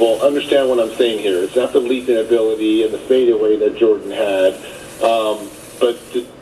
people understand what I'm saying here. It's not the leaping ability and the fadeaway that Jordan had, but